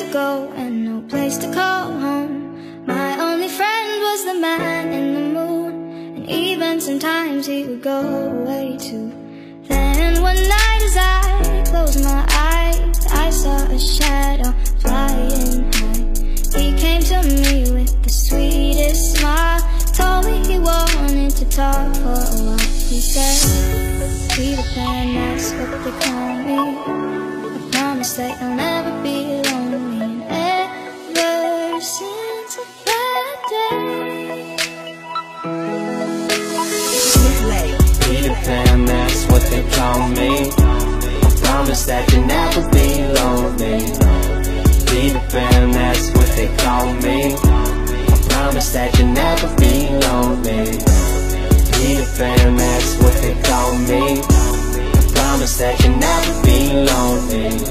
to go and no place to call home. My only friend was the man in the moon, and even sometimes he would go away too. Then one night as I closed my eyes, I saw a shadow flying high. He came to me with the sweetest smile, told me he wanted to talk for a while. He said, Peter Pan, that's what they call me. I promise that you'll never be lonely. And ever since that day, Peter Pan, that's what they call me. I promise that you'll never be lonely. Peter Pan, that's what they call me. I promise that you'll never be lonely. Peter Pan, that's what they call me. I promise that you'll never be lonely.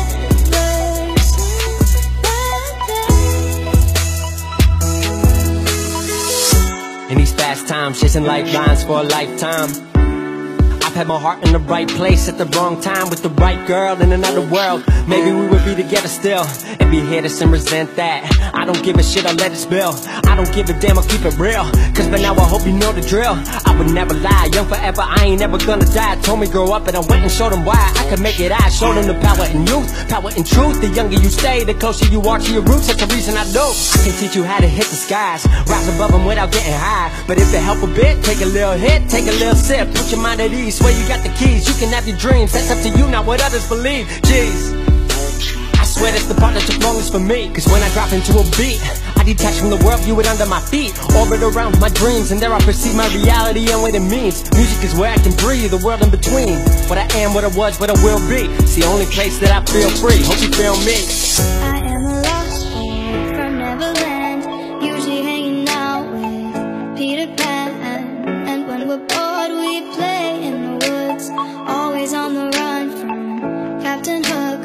In these fast times, chasing lifelines for a lifetime, I've had my heart in the right place at the wrong time with the right girl in another world. Maybe we would be together still and be here to and resent that. I don't give a shit, I'll let it spill. I don't give a damn, I'll keep it real. Cause by now I hope you know the drill. I would never lie, young forever, I ain't never gonna die. Told me grow up and I went and showed them why I could make it. I showed them the power in youth, power in truth. The younger you stay, the closer you are to your roots. That's the reason I do. I can teach you how to hit the skies, rise above them without getting high. But if it help a bit, take a little hit, take a little sip. Put your mind at ease, swear you got the keys. You can have your dreams, that's up to you, not what others believe. Jeez, I swear that's the part that took longest for me. Cause when I drop into a beat, I detach from the world, view it under my feet. Orbit around my dreams, and there I perceive my reality and what it means. Music is where I can breathe, the world in between. What I am, what I was, what I will be. It's the only place that I feel free, hope you feel me. I am a lost boy from Neverland, usually hanging out with Peter Pan. And when we're bored we play in the woods, always on the run from Captain Hook.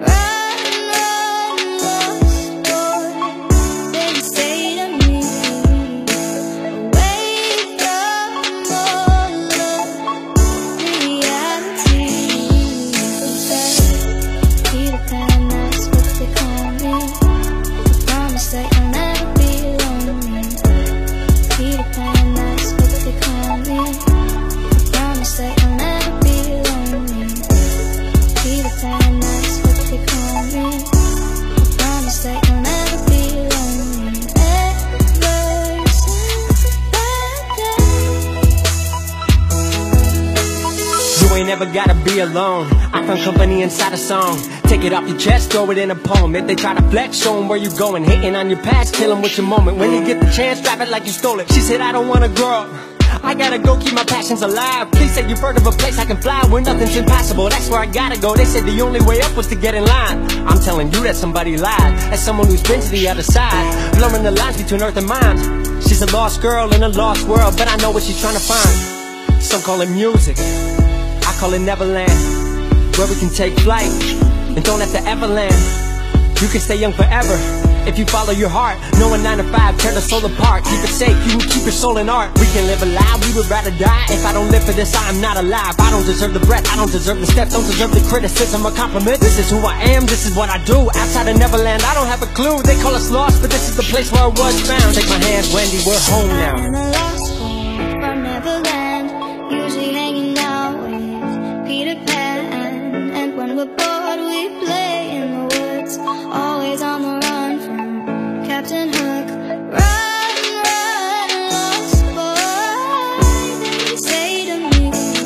Never gotta be alone. I found company inside a song. Take it off your chest, throw it in a poem. If they try to flex, show them where you going. Hating on your past, kill them with your moment. When you get the chance, drop it like you stole it. She said I don't wanna grow up, I gotta go keep my passions alive. Please say you've heard of a place I can fly where nothing's impossible. That's where I gotta go. They said the only way up was to get in line. I'm telling you that somebody lied. As someone who's been to the other side, blurring the lines between earth and mind. She's a lost girl in a lost world, but I know what she's trying to find. Some call it music, I call it Neverland, where we can take flight and don't have to ever land. You can stay young forever if you follow your heart. No 9 to 5, tear the soul apart. Keep it safe, you can keep your soul in art. We can live alive, we would rather die. If I don't live for this, I am not alive. I don't deserve the breath, I don't deserve the steps, don't deserve the criticism or compliment. This is who I am, this is what I do. Outside of Neverland, I don't have a clue. They call us lost, but this is the place where I was found. Take my hand, Wendy, we're home now. I'm a lost boy from Neverland, usually hanging out with Peter Pan. And when we're bored we play in the woods, always on the run from Captain Hook. Run, run, lost boy, they say to me,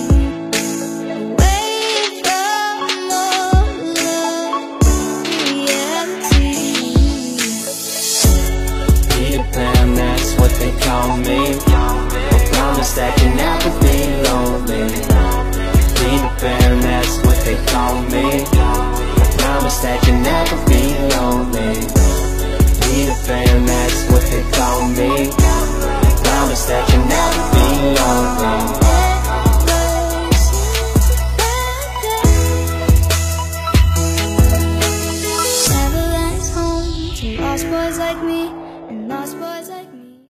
away from all the reality. Peter Pan, that's what they call me.